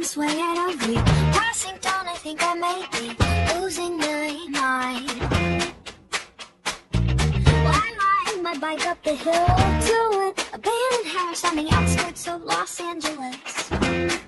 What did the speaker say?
this way at a week. Passing down, I think I may be losing my mind. Well, I ride my bike up the hill to an abandoned house on the outskirts of Los Angeles.